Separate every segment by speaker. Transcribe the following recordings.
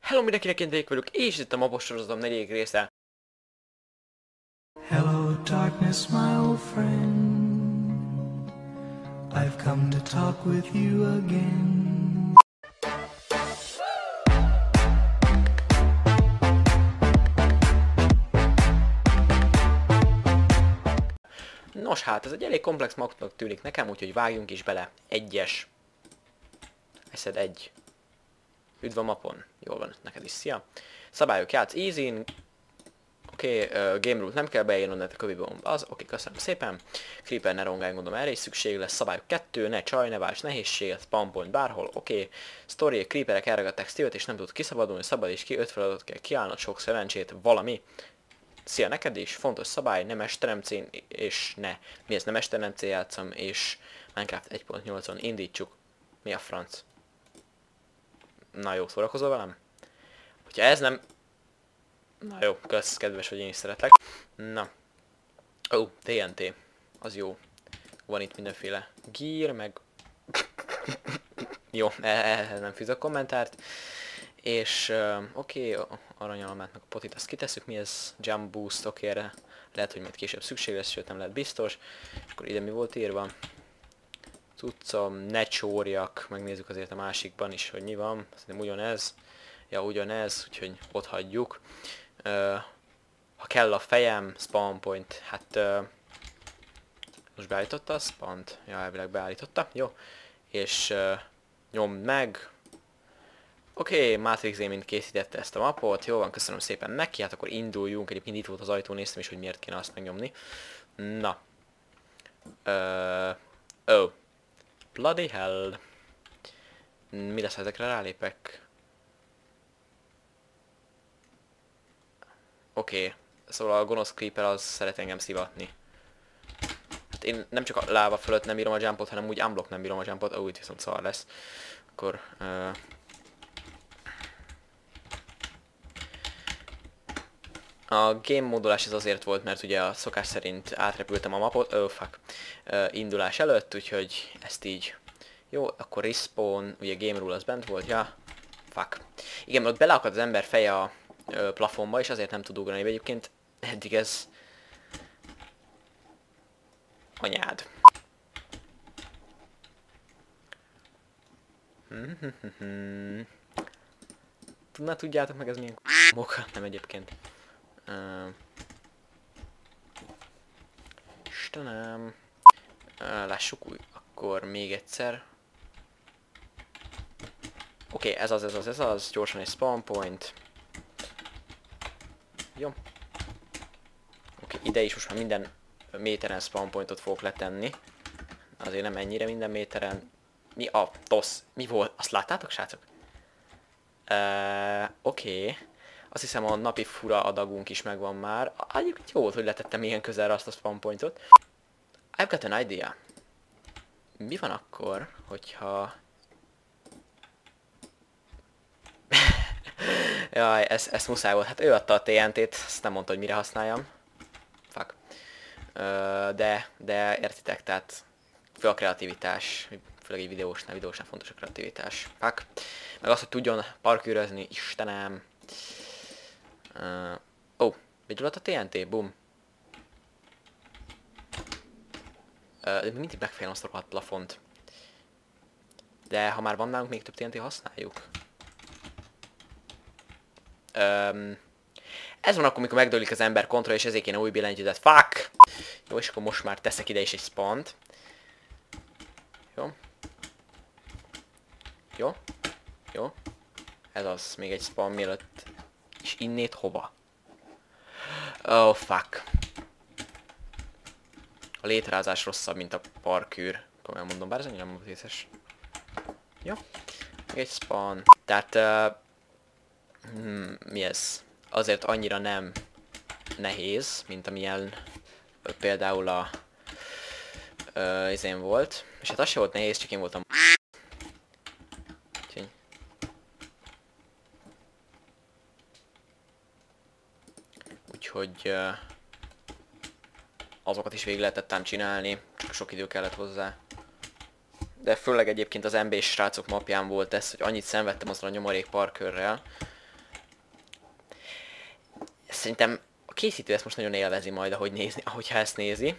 Speaker 1: Hello mindenkinek, én Drake vagyok, és itt a mapos sorozatom 4. része.
Speaker 2: Hello, darkness, my old friend. I've come to talk with you again.
Speaker 1: Nos hát, ez egy elég komplex mapnak tűnik nekem, úgyhogy vágjunk is bele. Egyes. Eszed egy. Üdv a mapon. Jól van, neked is, szia. Szabályok, játsz easy-n. Oké, game rule nem kell beírnod, mert a kövibom az. Oké, köszönöm szépen. Creeper ne rongálj, gondolom erre is szükség lesz. Szabályok 2, ne csaj, ne válts nehézséget, spawn point bárhol. Oké. Story, creeperek elragadták Steve-et és nem tud kiszabadulni, szabadíts ki, 5 feladatot kell kiállnod, sok szerencsét, valami. Szia neked is, fontos szabály, ne mesteremcén és ne. Mi ez, ne mesteremcén játszom, és Minecraft 1.8-on indítsuk. Mi a franc? Na jó, szórakozol velem? Hogyha ez nem... Na jó, kösz, kedves, hogy én is szeretlek. Na. Ó, TNT. Az jó. Van itt mindenféle gear, meg... Jó, ehhez nem fűzök kommentárt. És oké, aranyalmát meg a potit azt kitesszük, mi ez? Jump boost, oké, erre lehet, hogy majd később szükség lesz, sőt nem lehet biztos. És akkor ide mi volt írva? Cuccom, ne csórjak, megnézzük azért a másikban is, hogy mi van. Szerintem ugyanez. Ja, ugyanez, úgyhogy ott hagyjuk. Ha kell a fejem, spawn point, hát... most beállította a spawn-t? Ja, elvileg beállította, jó. És nyomd meg. Oké, Matrix Gaming készítette ezt a mapot, jó van, köszönöm szépen neki, hát akkor induljunk, egyébként itt volt az ajtó, néztem is, hogy miért kéne azt megnyomni. Na. Oh. Bloody hell. Mi lesz, ha ezekre rálépek? Oké, szóval a gonosz creeper az szeret engem szivatni. Hát én nem csak a láva fölött nem bírom a jumpot, hanem úgy unblock nem bírom a jumpot, ó, itt viszont szar lesz. Akkor... A game módolás ez azért volt, mert ugye a szokás szerint átrepültem a mapot, indulás előtt, úgyhogy ezt így. Jó, akkor respawn, ugye game rule az bent volt, ja, fuck. Igen, ott beleakad az ember feje a plafonba, és azért nem tud ugrani, de egyébként eddig ez... Anyád. Tudjátok meg ez milyen moka? Nem egyébként. Istenem. Lássuk úgy, akkor még egyszer. Oké, ez az, gyorsan egy spawn point. Jó. Oké, ide is most már minden méteren spawn pointot fogok letenni. Azért nem ennyire minden méteren. Mi a tosz? Mi volt? Azt láttátok, srácok? Oké. Azt hiszem a napi fura adagunk is megvan már. Egyébként jó volt, hogy letettem ilyen közelre azt a spawn pointot. I've got an idea. Mi van akkor, hogyha... Jaj, ez muszáj volt. Hát ő adta a TNT-t, azt nem mondta, hogy mire használjam. Fuck. De értitek, tehát... Fő a kreativitás. Főleg egy videósnál fontos a kreativitás. Fuck. Meg az, hogy tudjon parkőrözni, Istenem. Begyulladt a TNT, boom. Mindig megfejlem azt a rohadt plafont. De ha már van nálunk még több TNT, használjuk. Ez van akkor, amikor megdőlik az ember kontra, és ezért kéne új billentyűzet. Fuck! Jó, és akkor most már teszek ide is egy spawnt. Jó. Jó. Jó. Ez az, még egy spawn mielőtt. És innét hova? Oh, fuck. A létrázás rosszabb, mint a parkűr. Komolyan mondom, bár ez annyira nem vészes. Jó. Még egy spawn. Tehát... mi ez? Azért annyira nem nehéz, mint amilyen például a... izén volt. És hát az se volt nehéz, csak én voltam... Úgyhogy azokat is végig lehetett ám csinálni, csak sok idő kellett hozzá. De főleg egyébként az MB-s srácok mapján volt ez, hogy annyit szenvedtem azzal a nyomorék parkőrrel, Szerintem a készítő ezt most nagyon élvezi majd, ahogyha ezt nézi.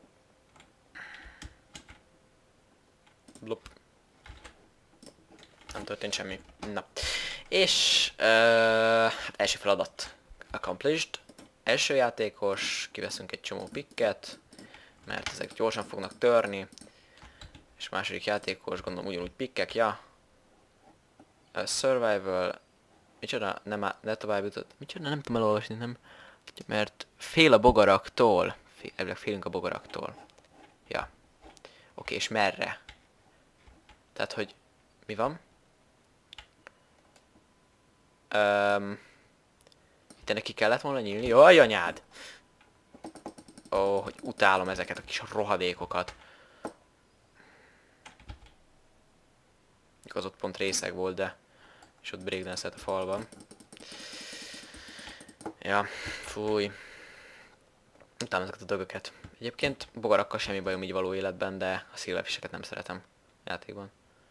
Speaker 1: Blop. Nem történt semmi. Na. És hát első feladat accomplished. Első játékos, kiveszünk egy csomó pikket, mert ezek gyorsan fognak törni. És második játékos, gondolom ugyanúgy pikkek, ja. Survival. Micsoda? Ne tovább jutott. Micsoda? Nem tudom elolvasni, nem. Mert fél a bogaraktól. Félünk a bogaraktól. Ja. Oké, és merre? Tehát, hogy... Mi van? Itt neki kellett volna nyílni? Jaj, anyád! Ó, hogy utálom ezeket a kis rohadékokat. Az ott pont részeg volt, de... És ott breakdance-et a falban. Ja, fúj. Utálom ezeket a dögöket. Egyébként bogarakkal semmi bajom így való életben, de a silverfisheket nem szeretem játékban.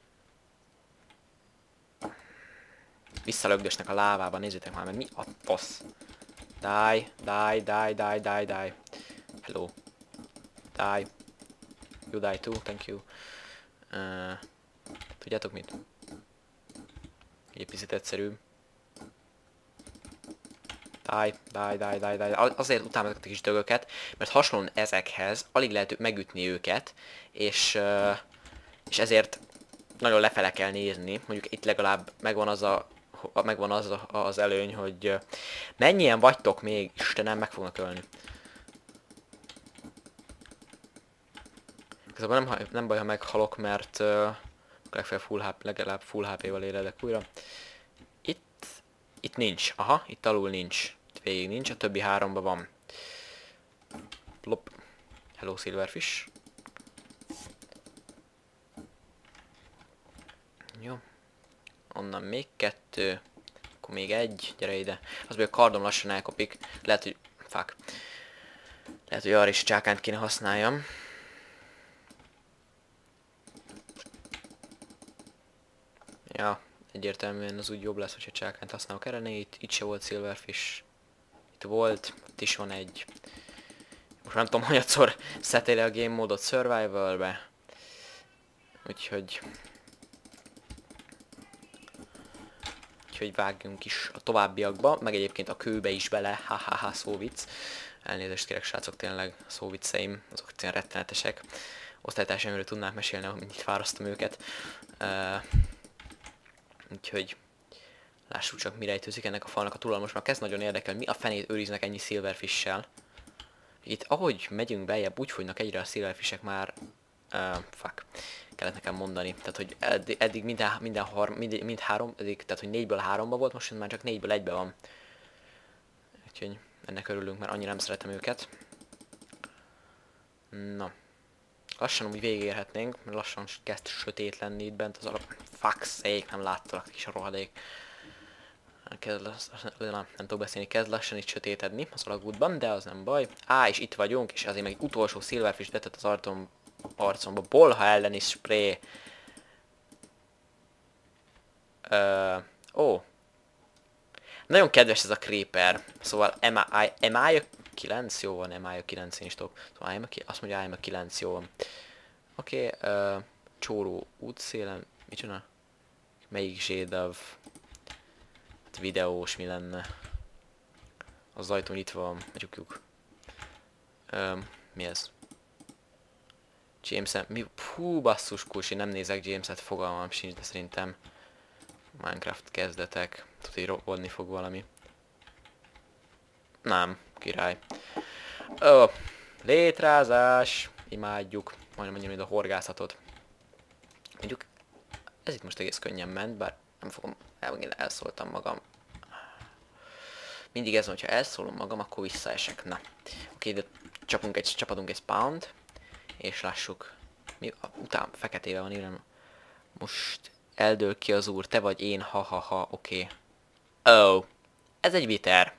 Speaker 1: Visszalögdösnek a lávában, nézzétek már meg, mi a fasz? Die, die, die, die, die, die. Hello. Die. You die too, thank you. Tudjátok mit? Egy picit egyszerű. Die, die, die, die, die. Azért utálom ezeket a kis dögöket, mert hasonlóan ezekhez alig lehet megütni őket, és ezért nagyon lefele kell nézni. Mondjuk itt legalább megvan az előny, hogy mennyien vagytok még, Istenem, meg fognak ölni. Igazából nem baj, ha meghalok, mert legalább full HP-val éledek újra. Itt nincs. Aha, itt alul nincs. Itt végig nincs, a többi háromban van. Plop. Hello, silverfish. Jó. Onnan még kettő. Akkor még egy. Gyere ide. Az, hogy a kardom lassan elkopik. Lehet, hogy... Fuck. Lehet, hogy arra is csákánt kéne használjam. Ja, egyértelműen az úgy jobb lesz, hogyha csákányt használok erre. Itt se volt silverfish. Itt volt. Itt is van egy. Most nem tudom, hogy annyiszor szettél a game módot survival-be. Úgyhogy vágjunk is a továbbiakba, meg egyébként a kőbe is bele, ha szó vicc. Elnézést kérek, srácok, tényleg szó vicceim, azok tényleg rettenetesek. Osztálytársaimról tudnák mesélni, hogy mennyit fárasztom őket. Úgyhogy lássuk csak, mi rejtőzik ennek a falnak a túlal. Most már kezd nagyon érdekel, mi a fenét őriznek ennyi silverfish-sel. Itt ahogy megyünk beljebb, úgy fogynak egyre a silverfishek már... fuck. Kellett nekem mondani. Tehát, hogy eddig mind három, tehát, hogy 4-ből 3-ba volt, most már csak 4-ből 1-be van. Úgyhogy ennek örülünk, mert annyira nem szeretem őket. Na. Lassan úgy végigérhetnénk, mert lassan kezd sötét lenni itt bent az alap... Fuck sake, nem láttalak, kis rohadék. Nem tudok beszélni, kezd lassan itt sötétedni az alagútban, de az nem baj. És itt vagyunk, és azért meg egy utolsó silverfish betett az arcomba. Bolha elleni spray. Nagyon kedves ez a creeper. Szóval Am I a 9? Jó van, Am I a 9, én is tudok. Szóval azt mondja, Am a 9, jó van. Oké, csóró útszélen. Mit csinál? Melyik zsédav? Videós mi lenne? Az ajtó nyitva van, csukjuk. Mi ez? James-en, mi? Hú, basszus kulcsi, nem nézek James-et, fogalmam sincs, de szerintem Minecraft kezdetek. Tudod, hogy robbolni fog valami. Nem, király. Létrázás! Imádjuk. Majdnem annyira, mint a horgászatot. Mondjuk, ez itt most egész könnyen ment, bár nem fogom, elszóltam magam. Mindig ez van, hogyha elszólom magam, akkor visszaesek. Na. Oké, de csapadunk egy spawn-t. És lássuk. Mi? Után feketével van írva. Most eldől ki az úr, te vagy én, ha, oké. Ez egy viter.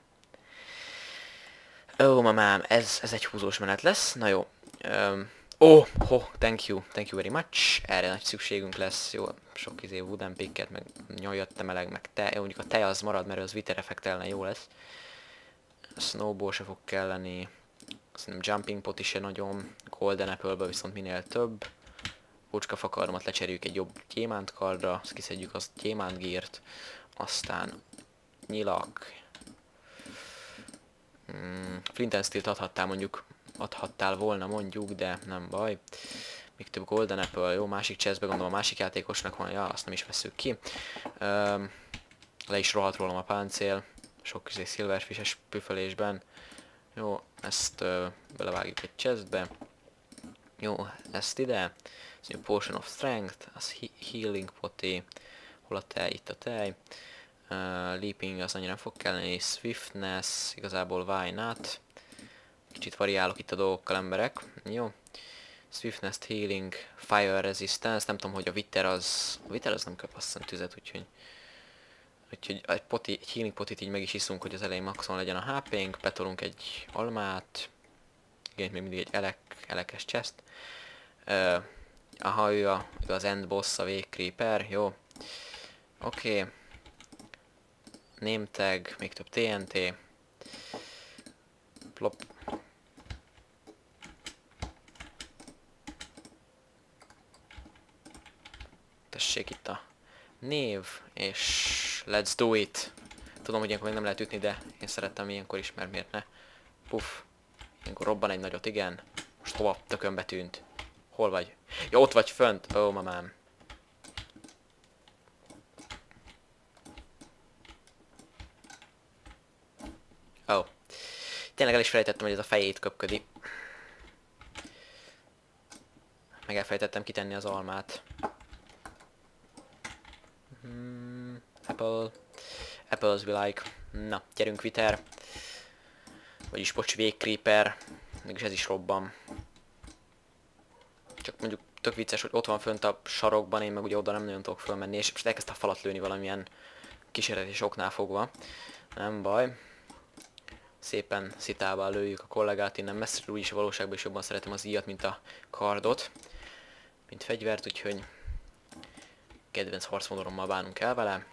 Speaker 1: Mamám, ez egy húzós menet lesz. Na jó. Thank you very much. Erre nagy szükségünk lesz. Jó, sok wooden picket, meg nyoljat, te meleg, meg te. Jó, mondjuk a te az marad, mert az viter effekt ellen jó lesz. Snowball se fog kelleni. Szerintem Jumping Pot is se nagyon. Golden Apple-ből viszont minél több. Kocskafakarmat lecseréljük egy jobb gyémántkardra, azt kiszedjük az gyémántgírt. Aztán nyilak. Flint and Steel-t adhattál volna mondjuk, de nem baj. Még több Golden Apple, jó, másik chestbe gondolom a másik játékosnak van, ja, azt nem is veszük ki. Le is rohadt rólam a páncél, sok Silverfish-es püfölésben. Jó, ezt belevágjuk egy chestbe. Jó, ezt ide. Ez a Potion of Strength, az Healing Poti. Hol a tej? Itt a tej. Leaping az annyira nem fog kelleni. Swiftness, igazából why not? Kicsit variálok itt a dolgokkal, emberek. Jó. Swiftness, Healing, Fire Resistance, nem tudom, hogy a Wither az nem kap azt hiszem tüzet, úgyhogy egy Healing Potit így meg is iszunk, hogy az elején maximum legyen a HP-nk, betolunk egy almát, igen, még mindig egy elekes chest. Aha, ő az end boss, a Végcreeper, jó. Oké. Name tag, még több TNT. Plop. Tessék itt a név, és let's do it. Tudom, hogy ilyenkor még nem lehet ütni, de én szerettem ilyenkor is, mert miért ne. Puff. Ilyenkor robban egy nagyot, igen. Most hova tökönbe tűnt? Hol vagy? Ja, ott vagy fönt. Ó, mamám. Ó. Tényleg el is felejtettem, hogy ez a fejét köpködi. Meg elfelejtettem kitenni az almát. Apples we like. Na, gyerünk Wither. Vagyis bocs, Végcreeper. Mégis ez is robban. Csak mondjuk tök vicces, hogy ott van fönt a sarokban, én meg ugye oda nem nagyon tudok fölmenni, és most elkezdte a falat lőni valamilyen kísérletes oknál fogva. Nem baj. Szépen szitával lőjük a kollégát innen messzről, úgyis a valóságban is jobban szeretem az íjat, mint a kardot. Mint fegyvert, úgyhogy kedvenc harcmodorommal bánunk el vele.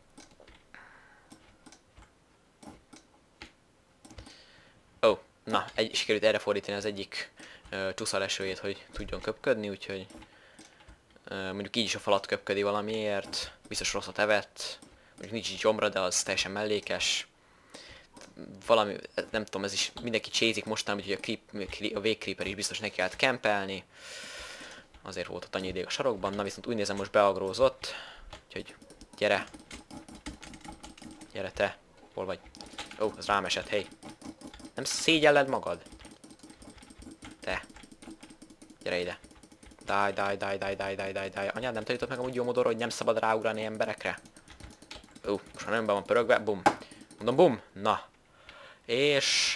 Speaker 1: Ó, na, sikerült erre fordítani az egyik csuszalesőjét, hogy tudjon köpködni, úgyhogy mondjuk így is a falat köpködi valamiért. Biztos rosszat evett, mondjuk nincs így gyomra, de az teljesen mellékes. Valami, nem tudom, ez is mindenki csézik mostanában, hogy a Végcreeper is biztos neki állt kempelni. Azért volt ott annyi idő a sarokban, na viszont úgy nézem, most beagrózott. Úgyhogy gyere. Gyere te. Hol vagy? Ó, az rám esett, hé. Nem szégyelled magad? Te. Gyere ide. Die. Anyád nem tanított meg amúgy jó modorra, hogy nem szabad ráugrani emberekre? Ó, most már nem be van pörögve, bum. Mondom, bum. Na. És...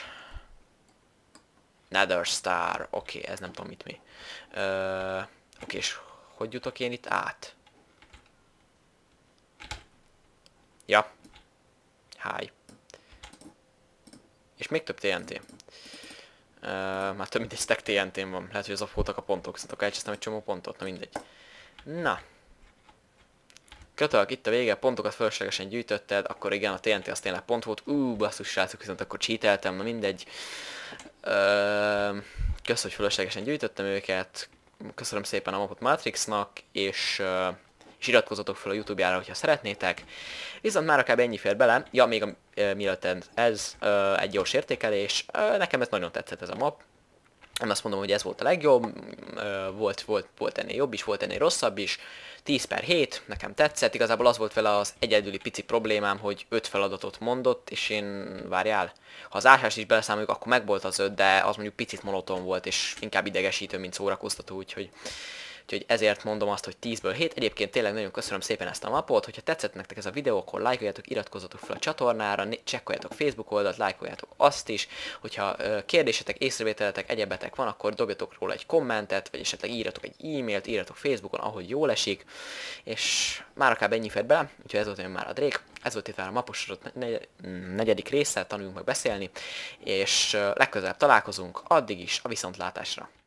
Speaker 1: Nether Star. Oké, ez nem tudom mit mi. Oké, és hogy jutok én itt át? Ja. Hi. És még több TNT. Már több mint egy stack TNT-n van. Lehet, hogy azok voltak a pontok, szóval akkor elcsesztem egy csomó pontot, na mindegy. Na. Kötök, itt a vége, pontokat fölöslegesen gyűjtötted, akkor igen, a TNT az tényleg pont volt. Basszus srácok, viszont akkor cheateltem, na mindegy. Kösz, hogy fölöslegesen gyűjtöttem őket. Köszönöm szépen a mapot Matrixnak, és iratkozzatok fel a YouTube-jára, hogyha szeretnétek. Viszont már akár ennyi fér bele. Ja, még mielőtt ez egy gyors értékelés. Nekem ez nagyon tetszett ez a map. Nem azt mondom, hogy ez volt a legjobb, volt ennél jobb is, volt ennél rosszabb is. 10/7, nekem tetszett, igazából az volt vele az egyedüli pici problémám, hogy 5 feladatot mondott, és én, várjál, ha az ásást is beleszámoljuk, akkor megvolt az 5, de az mondjuk picit monoton volt, és inkább idegesítő, mint szórakoztató, úgyhogy ezért mondom azt, hogy 10/7. Egyébként tényleg nagyon köszönöm szépen ezt a mapot, hogyha tetszett nektek ez a videó, akkor lájkoljátok, iratkozzatok fel a csatornára, csekkoljátok Facebook oldalt, lájkoljátok azt is, hogyha kérdésetek, észrevételetek, egyebetek van, akkor dobjatok róla egy kommentet, vagy esetleg írjatok egy e-mailt, írjatok Facebookon, ahogy jól esik, és már akár ennyi fért bele, úgyhogy ez volt én már a Drake, ez volt itt már a mapossorot negyedik része, tanuljunk meg beszélni, és legközelebb találkozunk, addig is a viszontlátásra.